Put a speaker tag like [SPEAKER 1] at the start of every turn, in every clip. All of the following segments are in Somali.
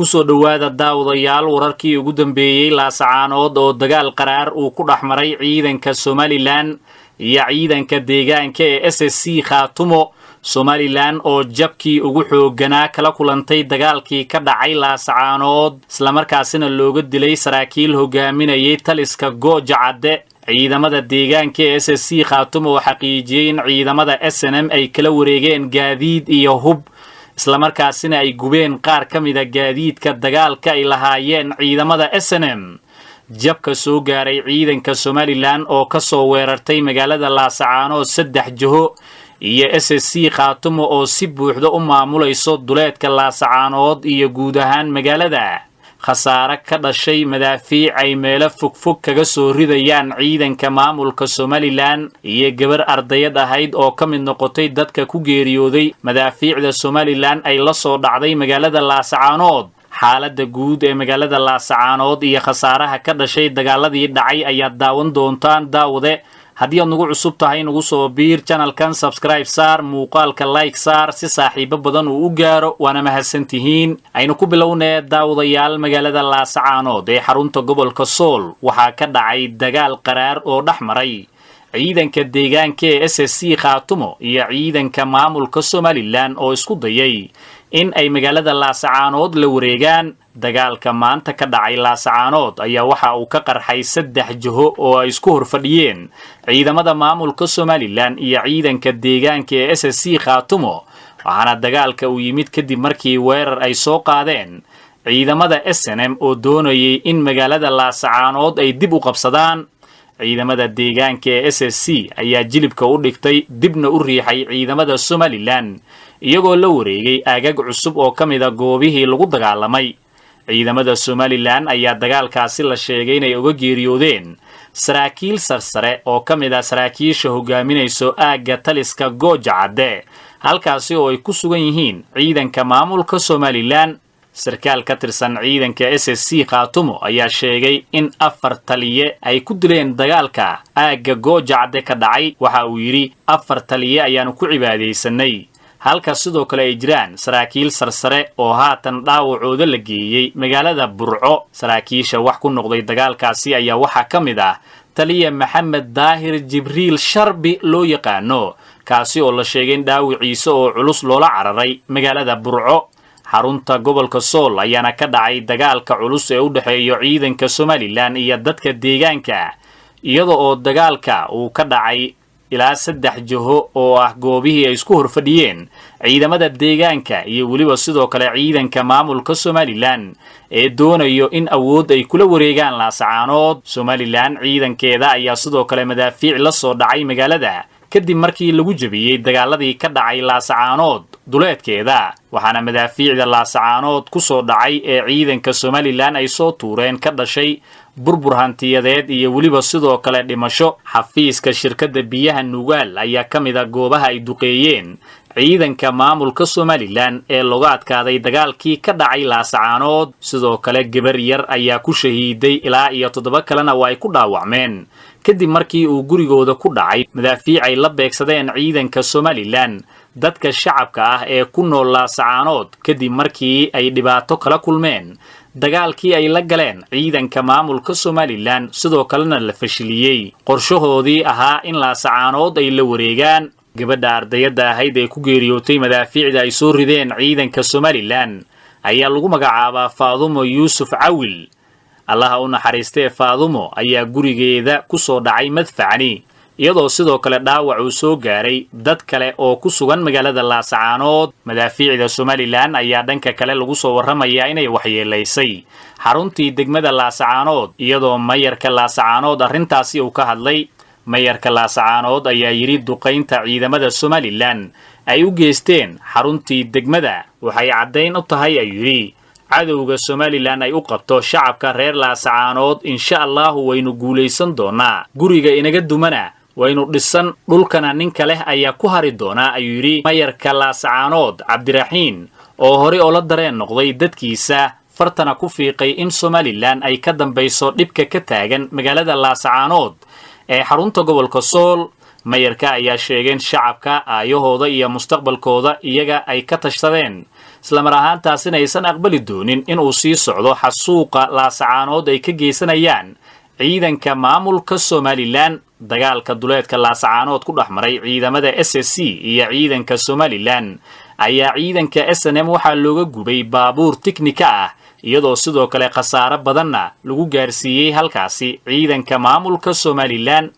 [SPEAKER 1] kusoo dhawaada daawadayaal wararkii ugu dambeeyay laasacaanood oo dagaal qaraar uu ku dhaxmaray ciidanka Somaliland iyo ciidanka deegaanka ee SSC Khaatumo Somaliland oo jabkii ugu xooganaa kala kulantay dagaalkii ka dhacay laasacaanood isla markaasina looga dilay saraakiil hogaaminayay taliska Gooja Cadde ciidamada deegaanka ee SSC Khaatumo oo xaqiijiyay in ciidamada SNM ay kala wareegeen gaadiid iyo hub isla markaasina ay gubeen qaar ka mid ah gaadiidka dagaalka ay lahaayeen ciidamada SNM jabka soo gaaray ciidanka Somaliland oo ka soo weerartay magaalada Laasacaanood 3 jiho iyo SSC Khaatumo oo si buuxda u maamulayso duleedka Laasacaanood iyo guud ahaan magaalada khasaare ka dhashay madaafiic ay meelo fogfog kaga soo ridayaan ciidanka maamulka Somaliland iyo gabar ardayad ahayd oo ka mid noqotay dadka ku geeriyooday madaafiicda Somaliland ay la soo dhacday magaalada Laasacaanood xaaladda guud ee magaalada Laasacaanood iyo khasaaraha ka dhashay dagaaladii dhacay ayaa daawan doontaan daawade haddii aad nagu cusub tahay nagu soo biir channelkan subscribe saar muuqaalka like saar si saaxiibo badan uu u gaaro waana mahadsantihiin aynu ku bilownaa daawadayaal magaalada Laasacaanood ee xarunta gobolka Sool waxaa ka dhacay dagaal qaraar oo dhaxmaray ciidanka deegaanka ee SSC Khaatumo iyo ciidanka maamulka Somaliland oo isku dayay in ay magaalada Laasacaanood la wareegaan dagaalka maanta ka dhacay Laasacaanood ayaa waxa uu ka qarxay 3 jiho oo ay isku horfadhiyeen ciidamada maamulka Somaliland iyo ciidanka deegaanka ee SSC Khaatumo waxaana dagaalka uu yimid kadib markii weerar ay soo qaadeen ciidamada SNM oo doonayay in magaalada Laasacaanood ay dib u qabsadaan ciidamada deegaanka ee SSC ayaa jilibka u dhigtay dibna u riixay ciidamada Somaliland iyagoo la wareegay aagag cusub oo ka mid ah goobihii lagu dagaalamay ciidamada Somaliland ayaa dagaalkaasi la sheegay inay uga geeriyoodeen saraakiil sarsare oo ka mid ah saraakiisha hogaaminayso aagga taliska Gooja Cadde halkaasi oo ay ku sugan yihiin ciidanka maamulka Somaliland sarkaal ka tirsan ciidanka SSC Khaatumo ayaa sheegay in 4 taliye ay ku dileen dagaalka aagga Gooja Cadde ka dhacay waxa uu yiri 4 taliye ayaanu ku cibaadeysanay halka sidoo kale ay jiraan saraakiil sarsare oo haatan dhaawacooda la geeyay magaalada Burco saraakiisha wax ku noqday dagaalkaasi ayaa waxa ka mid ah taliye Maxamed Daahir Jibriil Sharbi loo yaqaano kaasi oo la sheegay in dhaawiciisa oo culus loola cararay magaalada Burco xarunta gobolka Sool ayaana ka dhacay dagaalka culus ee u dhaxeeyo ciidanka Somaliland iyo dadka deegaanka iyadoo oo dagaalka uu ka dhacay ilaa 3 jiho oo ah goobihii ay isku horfadhiyeen ciidamada deegaanka iyo waliba sidoo kale ciidanka maamulka Somaliland ee doonayo in awood ay kula wareegaan Laasacaanood Somaliland ciidankeeda ayaa sidoo kale madaafiic la soo dhacay magaalada kadib markii lagu jabiyay dagaaladii ka dhacay Laasacaanood duleedkeeda waxaana madaafiicda Laasacaanood ku soo dhacay ee ciidanka Somaliland ay soo tuureen ka dhashay burbur hantiyadeed iyo waliba sidoo kale dhimasho xafiiska shirkadda biyaha Nugaal ayaa ka mid ah goobaha ay duqeeyeen ciidanka maamulka Somaliland ee looga adkaaday dagaalkii ka dhacay Laasacaanood sidoo kale gabar yar ayaa ku shahiiday ilaa iyo 7 kalena waa ay ku dhaawacmeen kadib markii uu gurigooda ku dhacay madaafiic ay la beegsadeen ciidanka Somaliland dadka shacabka ah ee ku nool Laasacaanood kadib markii ay dhibaato kala kulmeen dagaalkii ay la galeen ciidanka maamulka Somaliland sidoo kalena la fashiliyay qorshahoodii ahaa in Laasacaanood ay la wareegaan gabadha ardayada ahayd ee ku geeriyootay madaafiicda ay soo rideen ciidanka Somaliland ayaa lagu magacaabaa Faadumo Yuusuf Cawil allaha u naxariistay Faadumo ayaa gurigeeda ku soo dhacay madfacni iyadoo sidoo kale dhaawac uu soo gaaray dad kale oo ku sugan magaalada Laasacaanood madaafiicda Somaliland ayaa dhanka kale lagu soo warramayaa inay waxyeelaysay xaruntii degmada Laasacaanood iyadoo mayorka Laasacaanood arrintaasi uu ka hadlay mayorka Laasacaanood ayaa yiri duqeynta ciidamada Somaliland ay u geysteen xaruntii degmada waxay cadeyn u tahay ay yiri cadowga Somaliland ay u qabto shacabka reer Laasacaanood insha Allah waynu guuleysan doonaa guriga inaga dumana waynu dhisan dhulkana ninka leh ayaa ku hari doona ayuu yiri mayorka Laasacaanood Cabdiraxiin oo hore oo la dareen noqday dadkiisa fartana ku fiiqay in Somaliland ay ka dambayso dhibka ka taagan magaalada Laasacaanood ee xarunta gobolka Sool mayorka ayaa sheegeen shacabka aayahooda iyo mustaqbalkooda iyaga ay ka tashadeen isla mar ahaantaasina aysan aqbali doonin inuu sii socdo xasuuqa laasacaanood ay ka geysanayaan ciidanka maamulka Somaliland. dagaalka duleedka laasacaanood ku dhaxmaray ciidamada SSC iyo ciidanka Somaliland ayaa ciidanka SNM waxaa looga gubay baabuur tiknika ah iyadoo sidoo kale khasaare badanna lagu gaarsiiyay halkaasi ciidanka maamulka Somaliland.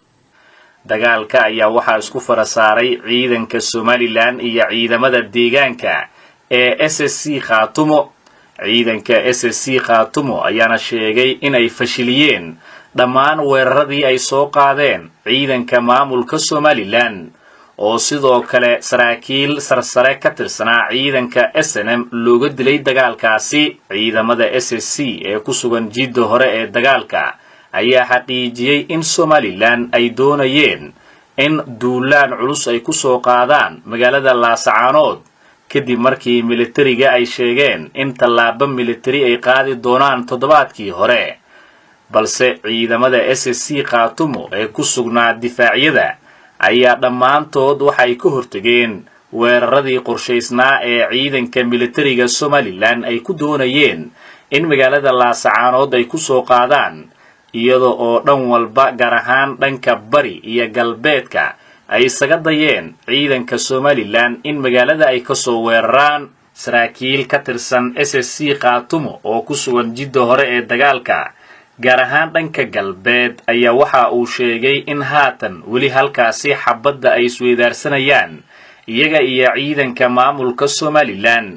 [SPEAKER 1] dagaalka ayaa waxaa isku farasaaray ciidanka Somaliland iyo ciidamada deegaanka ee SSC Khaatumo. ciidanka SSC Khaatumo ayaana sheegay inay fashiliyeen dhammaan weeraradii ay soo qaadeen ciidanka maamulka Somaliland oo sidoo kale saraakiil sarsare ka tirsanaa ciidanka SNM looga dilay dagaalkaasi. ciidamada SSC ee ku sugan jidda hore ee dagaalka ayaa xaqiijiyay in Somaliland ay doonayeen in duulaan culus ay ku soo qaadaan magaalada Laasacaanood kadib markii militariga ay sheegeen in tallaabo militari ay qaadi doonaan toddobaadkii hore, balse ciidamada SSC Khaatumo ee ku sugnaa difaacyada ayaa dhammaantood waxay ka hortageen weeraradii qorshaysnaa ee ciidanka militariga Somaliland ay ku doonayeen in magaalada Laasacaanood ay ku soo qaadaan, iyadoo oo dhan walba gaar ahaan dhanka bari iyo galbeedka ay isaga dayeen ciidanka Somaliland in magaalada ay ka soo weeraraan. saraakiil ka tirsan SSC Khaatumo oo ku sugan jidda hore ee dagaalka gaar ahaan dhanka galbeed ayaa waxa uu sheegay in haatan weli halkaasi xabadda ay isweydaarsanayaan iyaga iyo ciidanka maamulka Somaliland,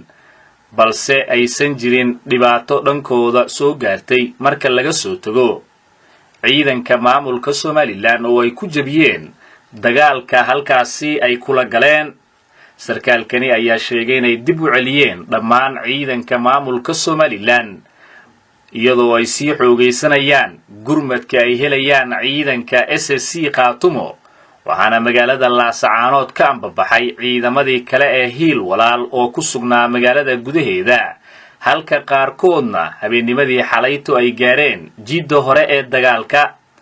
[SPEAKER 1] balse aysan jirin dhibaato dhankooda soo gaartay marka laga soo tago ciidanka maamulka Somaliland oo ay ku jabiyeen dagaalka halkaasi ay kula galeen. sarkaalkani ayaa sheegay inay dib u celiyeen dhammaan ciidanka maamulka Somaliland iyadoo ay sii xoogaysanayaan gurmadka ay helayaan ciidanka SSC Khaatumo, waxaana magaalada Laasacaanood ka ambabaxay ciidamadii kale ee hiil walaal oo ku sugnaa magaalada gudaheeda, halka qaarkoodna habeennimadii xalayto ay gaareen jidda hore ee dagaalka.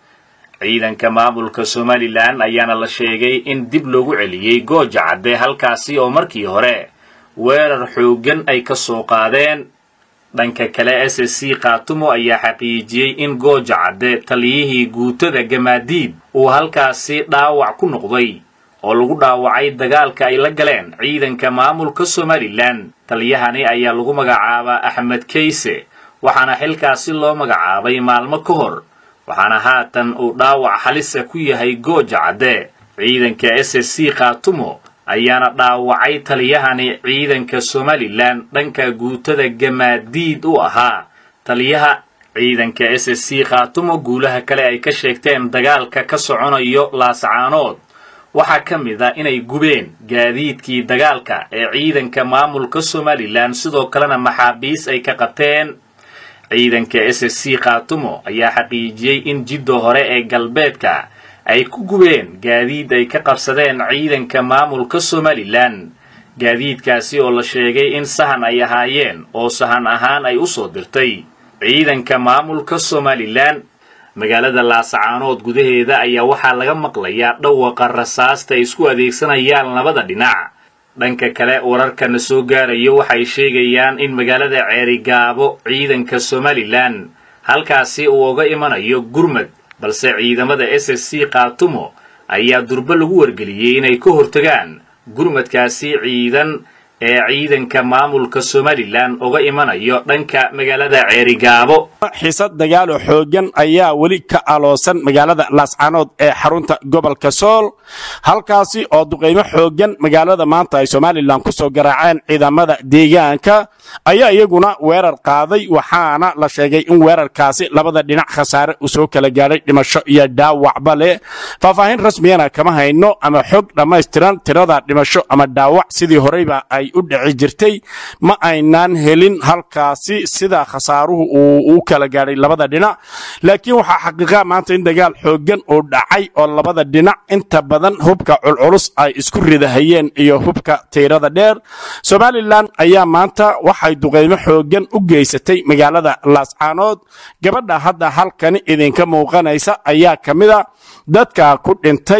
[SPEAKER 1] ciidanka maamulka Somaliland ayaana la sheegay in dib loogu celiyay Gooja Cadde halkaasi oo markii hore weerar xoogan ay ka soo qaadeen. dhanka kale SSC Khaatumo ayaa xaqiijiyay in Gooja Cadde taliyihii guutada Gamaadiid uu halkaasi dhaawac ku noqday oo lagu dhaawacay dagaalka ay la galeen ciidanka maamulka Somaliland. taliyahani ayaa lagu magacaabaa Axmed Kayse, waxaana xilkaasi loo magacaabay maalmo ka hor, waxaana haatan uu dhaawac halis ku yahay Gooja Cadde. ciidanka SSC Khaatumo ayaana dhaawacay taliyahani ciidanka Somaliland dhanka guutada Gamaadiid u ahaa taliyaha. ciidanka SSC Khaatumo guulaha kale ay ka sheegteen dagaalka ka soconayo Laasacaanood waxaa ka mid ah inay gubeen gaadiidkii dagaalka ee ciidanka maamulka Somaliland, sidoo kalena maxaabiis ay ka qabteen. ciidanka SSC Khaatumo ayaa xaqiijiyay in jidda hore ee galbeedka ay ku gubeen gaadiid ay ka qabsadeen ciidanka maamulka Somaliland. gaadiidkaasi oo la sheegay in sahan ay ahaayeen oo sahan ahaan ay u soo dirtay ciidanka maamulka Somaliland. magaalada Laasacaanood gudaheeda ayaa waxaa laga maqlayaa dhawaqa rasaasta ay isku adeegsanayaan labada dhinac. dhanka kale wararkana soo gaarayo waxay sheegayaan in magaalada Ceerigaabo ciidanka Somaliland halkaasi uu uga imanayo gurmad, balse ciidamada SSC Khaatumo ayaa durba lagu wargeliyay inay ka hortagaan gurmadkaasi ciidan ee ciidanka maamulka Somaliland uga imanayo dhanka magaalada Ceerigaabo.
[SPEAKER 2] xiisad dagaal oo xoogan ayaa weli ka aloosan magaalada Laasacaanood ee xarunta gobolka Sool, halkaasi oo duqeymo xoogan magaalada maanta ay Somaliland ku soo garaaceen ciidamada deegaanka ayaa iyaguna weerar qaaday, waxaana la sheegay in weerarkaasi labada dhinac khasaare u soo kala gaaray dhimasho iyo dhaawacba leh. faahfaahin rasmiyana kama hayno ama xog dhammaystiran tirada dhimasho ama dhaawac sidii horeyba ay u dhici jirtay ma aynaan helin halkaasi sida khasaaruhu uu kala gaaray labada dhinac, laakiin waxaa xaqiiqa maanta in dagaal xoogan oo dhacay oo labada dhinac inta badan hubka culculus ay isku ridahayeen iyo hubka tirada dheer. Somaliland ayaa maanta waxay duqeymo xoogan u geysatay magaalada Laasacaanood. gabadha hadda halkani idinka muuqanaysa ayaa kamida dadka ku dhintay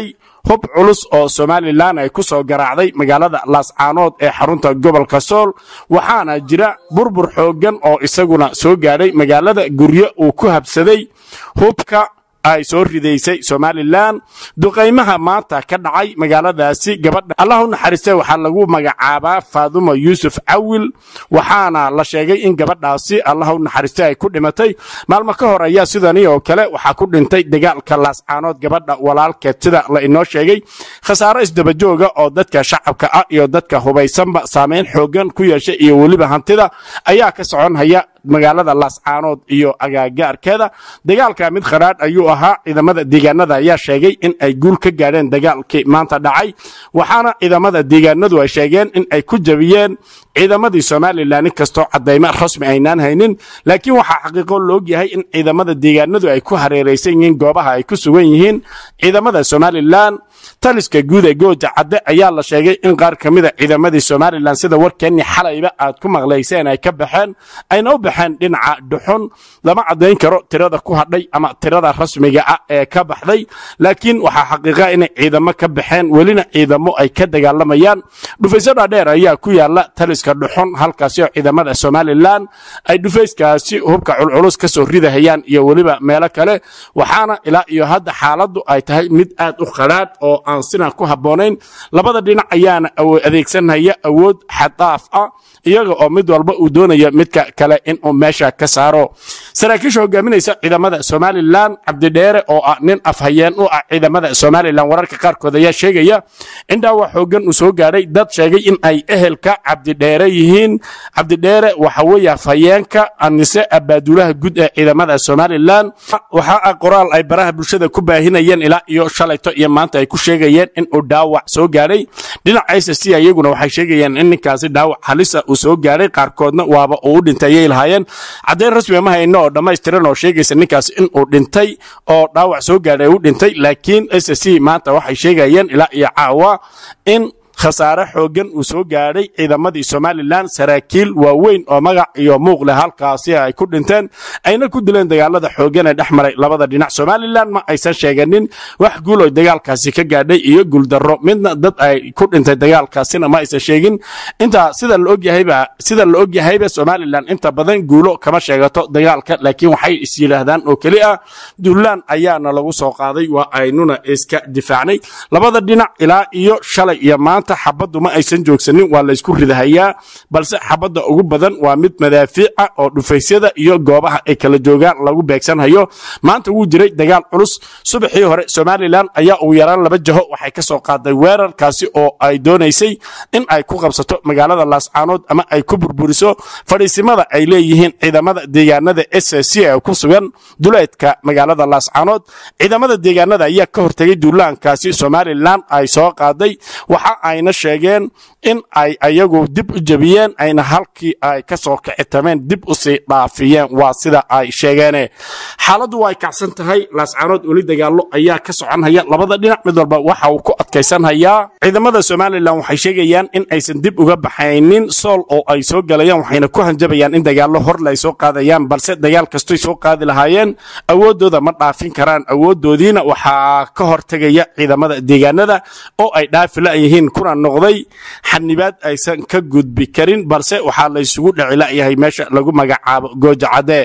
[SPEAKER 2] hub culus oo Somaliland ay ku soo garaacday magaalada Laascaanood ee xarunta gobolka Sool waxaana jira burbur xoogan oo isaguna soo gaaray magaalada guryo uu ku habsaday hubka ay soo ridaysay Somaliland duqeymaha maanta ka dhacay magaaladaasi gabadha Allahu naxariistay waxa lagu magacaabaa Faadumo Yuusuf Awil waxaana la sheegay in gabadhaasi Allahu naxariistay ay ku dhimatay maalmo ka hor ayaa sidani oo kale waxa ku dhintay dagaalka Laascaanood gabadha walaalkeed sida la inoo sheegay khasaaro isdaba jooga oo dadka shacabka ah iyo dadka hubaysanba saameyn xoogan ku yeeshay iyo waliba hantida ayaa ka soconaya magaalada Laascaanood iyo agaagaarkeeda dagaalka mid kharaad ayuu ahaa ciidamada deegaanada ayaa sheegay in ay guul ka gaareen dagaalkii maanta dhacay waxaana ciidamada deegaanadu ay sheegeen in ay ku jabiyeen ciidamadii Somaliland kastoo cadeymo rasmi aynaan haynin laakiin waxa xaqiiqo loo yahay in ciidamada deegaanadu ay ku hareereysan yihiin goobaha ay ku sugan yihiin ciidamada Somaliland taliska guud ee Gooja Cadde ayaa la sheegay in qaar kamida ciidamadii Somaliland sida warkani xalayba aad ku maqlayseen ay ka baxeen ayna u baxeen dhinaca dhuxun lama cadeyn karo tirada ku hadhay ama tirada rasmiga ah ee ka baxday laakiin waxa xaqiiqo in ciidamo ka baxeen welina ciidamo ay ka dagaalamayaan dhufaysada dheer ayaa ku yaala taliska dhuxun halkaas oo ciidamada Somaliland ay dhufayskaasi hubka culculus ka soo ridahayaan iyo waliba meelo kale waxaana ilaa iyo hadda xaaladdu ay tahay mid aad u khalaad oo aan sina ku haboonayn labada dhinac ayaana adeegsanaya awood xadaaf ah iyaga oo mid walba uu doonayo midka kale in uu meesha ka saaro saraakiisha hogaaminaysa ciidamada Somaliland Cabdi Dheere oo ah nin afhayeen u ah ciidamada Somaliland wararka qaarkood ayaa sheegaya in dhaawac xoogan uu soo gaaray dad sheegay in ay ehelka Cabdi Dheere yihiin Cabdi Dheere waxa weeye afhayeenka anise abaadulaha guud ee ciidamada Somaliland waxa qoraal ay baraha bulshada ku baahinayeen ilaa iyo shalayto iyo maanta ay ku sheegayeen in uu dhaawac soo gaaray dhinaca ICC ayaguna waxay sheegayeen in ninkaasi dhaawac halis ah uu soo gaaray qaarkoodna waaba uu dhintay lahaayeen cadeen rasmi ma hayno oo dhameystiran oo sheegaysa ninkaasi in uu dhintay oo dhaawac soo gaaray uu dhintay laakiin ICC maanta waxay sheegayeen ilaa iyo caawa in khasaare xoogan uu soo gaaray ciidamadii Somaliland saraakiil waaweyn oo magac iyo muuqle halkaasi ay ku dhinteen ayna ku dileen dagaalada xoogan ee dhaxmaray labada dhinac Somaliland ma aysan sheeganin wax guul oo dagaalkaasi ka gaadhay iyo guul darro midna dad ay ku dhintay dagaalkaasina ma aysan sheegin inta sida la ogyahayba Somaliland inta badan guulo kama sheegato dagaalka laakiin waxay is yiraahdaan oo kali ah duulaan ayaana lagu soo qaaday waa aynuna iska difaacnay labada dhinac ilaa iyo shalay iyo xabadu ma aysan joogsanin waa la isku ridahayaa balse xabada ugu badan waa mid madaafiic ah oo dhufaysyada iyo goobaha ay kala joogaan lagu beegsanayo maanta wuu jiray dagaal culus subaxii hore Somaliland ayaa uu yaraan laba jaho waxay ka soo qaaday weerarkaasi oo ay doonaysay in ay ku qabsato magaalada Laascaanood ama ay ku burburiso fadhiisimada ay leeyihiin ciidamada deegaanada SSC ee ku sugan duleedka magaalada Laascaanood ciidamada deegaanada ayaa ka hortagay duulaankaasi Somaliland ay soo qaaday waxa ayna sheegeen in ay ayagu dib u jabiyeen ayna halkii ay ka soo kicitameen dib u sii dhaafiyeen waa sida ay sheegeen xaaladdu way kacsan tahay Laascaanood wali dagaalo ayaa ka soconaya labada dhinac mid walba waxa uu ku adkaysanaya ciidamada Somaliland waxay sheegayaan in aysan dib uga baxaynin Sool oo ay soo galayaan waxayna ku hanjabayaan in dagaalo hor la soo qaadayaan balse dagaal kasto soo qaadi lahaayeen awoodooda ma dhaafin karaan awoodoodiina waxa ka hortagaya ciidamada deegaanada oo ay dhaafi yihiin kuna noqday xanibaad aysan ka gudbi karin balse waxa la isugu dhicilayahay meesha lagu magacaabo Gooja Cadde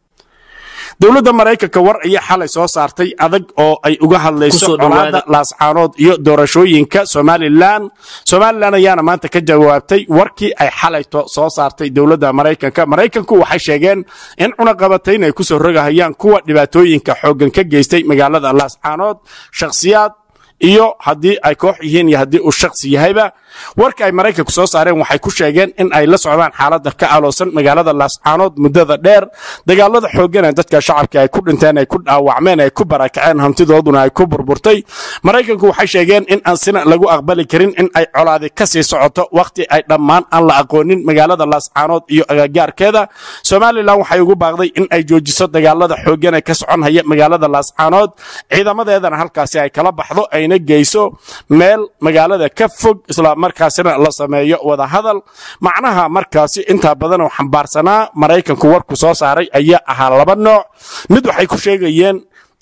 [SPEAKER 2] dawladda Mareykanka war ay xalay soo saartay adag oo ay uga hadlayso colaadda Laascaanood iyo doorashooyinka Somaliland ayaana maanta ka jawaabtay warkii ay xalay soo saartay dawladda Mareykanku waxay sheegeen in cunaqabatayn ay ku soo rogahayaan kuwa dhibaatooyinka xoogan ka geystay magaalada Laascaanood shakhsiyaad iyo hadii ay koox yihiin iyo hadii uu shakhsi yahayba warka ay Mareykanku soo saareen waxay ku sheegeen in ay la socdaan xaaladda ka aloosan magaalada Laascaanood muddada dheer dagaalada xoogan ee dadka shacabka ay ku dhinteen ay ku dhaawacmeen ay ku barakaceen hantidooduna ay ku burburtay Mareykanku waxay sheegeen in aan sina lagu aqbali karin in ay colaadi ka sii socoto waqti ay dhammaan aan la aqoonin magaalada Laascaanood iyo agagaarkeeda Somaliland waxay ugu baaqday in ay joojiso dagaalada xoogan ee ka soconaya magaalada Laascaanood ciidamadeedana halkaasi ay kala baxdo ayna geyso meel magaalada ka fog isla markaasina la sameeyo wada hadal macnaha markaasi inta badan oo xambaarsanaa Mareykanku warku soo saaray ayaa ahaa laba nooc mid waxay ku sheegayeen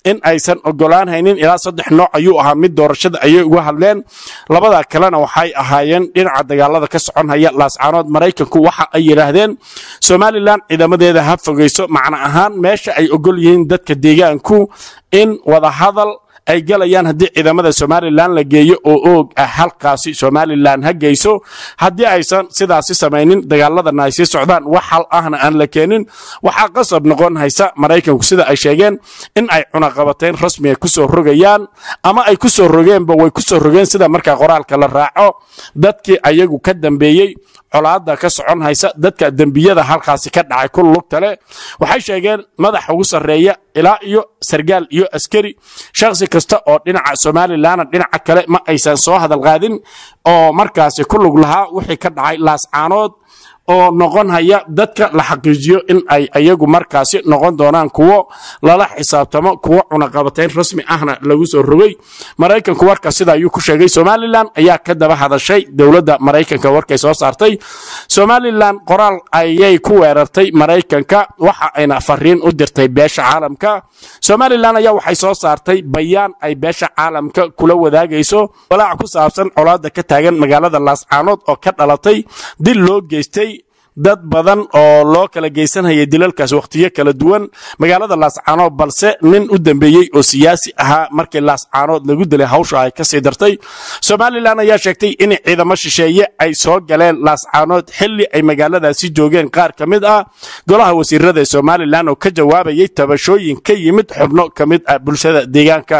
[SPEAKER 2] in aysan ogolaan haynin ilaa 3 nooc ayuu ahaa mid doorashada ayay uga hadleen labada kalena waxay ahaayeen dhinaca dagaalada ka soconaya laascaanood Mareykanku waxa ay yiraahdeen Somaliland ciidamadeeda ha fogeyso macna ahaan meesha ay ogol yihiin dadka deegaanku in wada hadal ay galayaan haddii ciidamada Somaliland la geeyo oo og halkaasi Somaliland ha geyso haddii aysan sidaasi sameeynin dagaaladana ay sii socdaan wax hal ahna aan la keenin waxa qasab noqon haysa Mareykanku sida ay sheegeen in ay cunaqabateen rasmi ah ku soo rogayaan ama ay ku soo rogeenba way ku soo rogeen sida marka qoraalka la raaco dadkii ayagu ka dambeeyay colaada ka socon haysa dadka dambiyada halkaasi ka dhacay ku lugta leh waxay sheegeen madaxa ugu sareeya ilaa iyo sargaal iyo askari shakhsi kasta oo dhinaca Somaliland dhinaca kale ma aysan soo hadal qaadin oo markaasi ku lug lahaa wixii ka dhacay laascaanood oo noqon haya dadka la xaqiijiyo in ay ayagu markaasi noqon doonaan kuwo lala xisaabtamo kuwo cunaqabateen rasmi ahna lagu soo rogay Mareykanku warka sida ayuu ku sheegay Somaliland ayaa ka daba hadashay dawladda Mareykanka warkay soo saartay Somaliland qoraal ayay ku weerartay Mareykanka waxa ayna fariin u dirtay beesha caalamka Somaliland ayaa waxay soo saartay bayaan ay beesha caalamka kula wadaagayso walaac ku saabsan colaadda ka taagan magaalada Laascaanood oo ka dhalatay dil loo geystay dad badan oo loo kala geysanayay dilalkaas waqtiyo kala duwan magaalada Laascaanood balse nin u dambeeyay oo siyaasi ahaa markii Laascaanood lagu dilay hawsha ay ka sii dartay Somaliland ayaa sheegtay in ciidamo shisheeye ay soo galeen Laascaanood xilli ay magaaladaasi joogeen qaar kamid ah golaha wasiirada Somaliland oo ka jawaabayay tabashooyin ka yimid xubno kamid ah bulshada deegaanka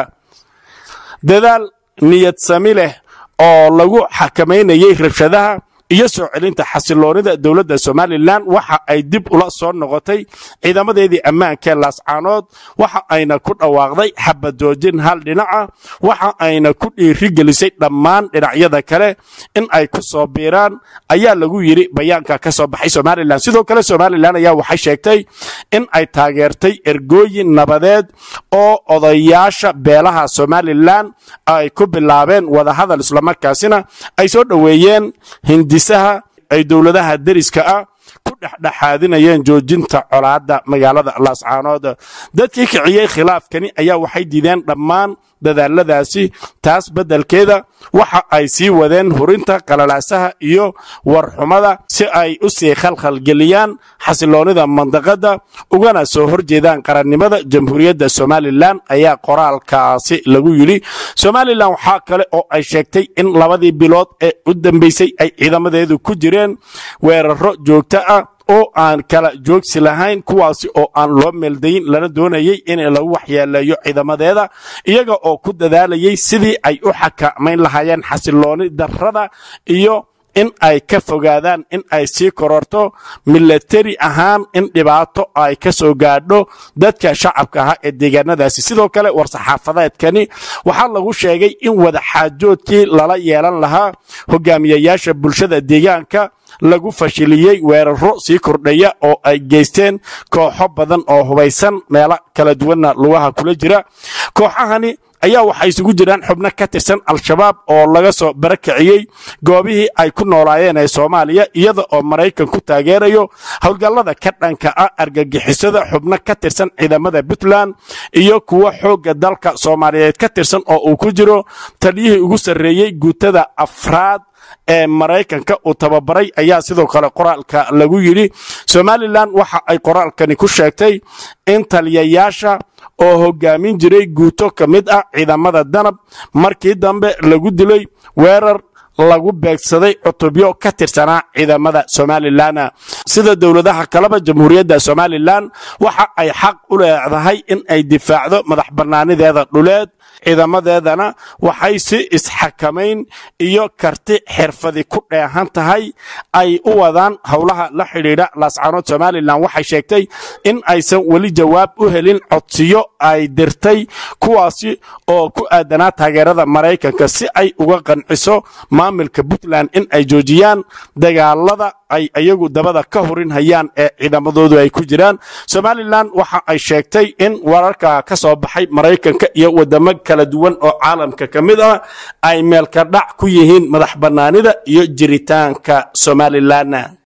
[SPEAKER 2] dadaal niyad sami leh oo lagu xakameynayay rabshadaha iyo soo celinta xasiloonida dawladda Somaliland waxa ay dib ula soo noqotay ciidamadeedii ammaanka Laascaanood waxa ayna ku dhawaaqday xabadoojin hal dhinaca waxa ayna ku dhiirigelisay dhammaan dhinacyada kale in ay ku soo biiraan ayaa lagu yiri bayaanka ka soo baxay Somaliland sidoo kale Somaliland ayaa waxay sheegtay in ay taageertay ergooyin nabadeed oo odayaasha beelaha Somaliland ay ku bilaabeen wada hadal isla markaasina ay soo dhaweeyeen hindisaha ay dawladaha dariska ah ku dhaxdhaxaadinayeen joojinta colaadda magaalada Laascaanood dadkii kiciyay khilaafkani ayaa waxay diideen dhammaan dadaaladaasi taas bedelkeeda waxa ay sii wadeen hurinta qalalaasaha iyo warxumada si ay u sii khalkhal geliyaan xasiloonida mandaqada ugana soo horjeedaan qarannimada jamhuuriyadda Somaliland ayaa qoraalkaasi lagu yiri Somaliland waxa kale oo ay sheegtay in labadii bilood ee u dambeysay ay ciidamadeedu ku jireen weeraro joogto ah oo aan kala joogsi lahayn kuwaasi oo aan loo meeldayn lana doonayay in lagu waxyeeleeyo ciidamadeeda iyaga oo ku dadaalayay sidii ay u xakameyn lahaayeen xasilooni darrada iyo in ay ka fogaadaan in ay sii kororto military ahaan in dhibaato ay ka soo gaadho dadka shacabka ah ee deegaanadaasi sidoo kale war saxaafadeedkani waxa lagu sheegay in wada xaajoodkii lala yeelan lahaa hogaamiyayaasha bulshada deegaanka lagu fashiliyay weeraro sii kordhaya oo ay geysteen kooxo badan oo hubaysan meelo kala duwanna lugaha kula jira kooxahani ayaa waxay isugu jiraan xubno ka tirsan al-shabaab oo laga soo barakiciyay goobihii ay ku noolaayeen ee Soomaaliya iyada oo Mareykan ku taageerayo howlgallada ka dhanka ah argagixisada xubno ka tirsan ciidamada Puntland iyo kuwa xooga dalka Soomaaliyeed ka tirsan oo uu ku jiro taliyihii ugu sareeyay guutada afraad ee Mareykanka uu tababaray ayaa sidoo kale qoraalka lagu yiri Somaliland waxa ay qoraalkani ku sheegtay in taliyayaasha oo hogaamin jiray guuto kamid ah ciidamada danab markii dambe lagu dilay weerar lagu beegsaday cutubyo ka tirsanaa ciidamada Somaliland sida dawladaha kaleba jamhuuriyadda Somaliland waxa ay xaq u leedahay in ay difaacdo madax bannaanideeda dhuleed ciidamadeedana waxay si isxakameyn iyo karti xirfadi ku dheehan tahay ay u wadaan howlaha la xiriira Laascaanood Somaliland waxay sheegtay in aysan wali jawaab u helin codsiyo ay dirtay kuwaasi oo ku aadanaa taageerada Mareykanka si ay uga qanciso maamulka Puntland in ay joojiyaan dagaalada ay ayagu dabada ka horin hayaan ee ciidamadoodu ay ku jiraan Somaliland waxa ay sheegtay in wararka ka soo baxay Mareykanka iyo wadamo kala duwan oo caalamka kamid ah ay meel ka dhac ku yihiin madax bannaanida iyo jiritaanka Somaliland